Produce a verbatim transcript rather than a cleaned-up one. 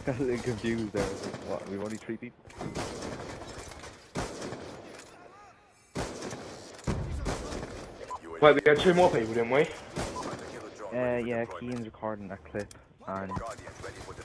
got a little confused there. I was like, what? We've only three people. Wait, we had two more people, didn't we? Uh, yeah, Keane's recording that clip, and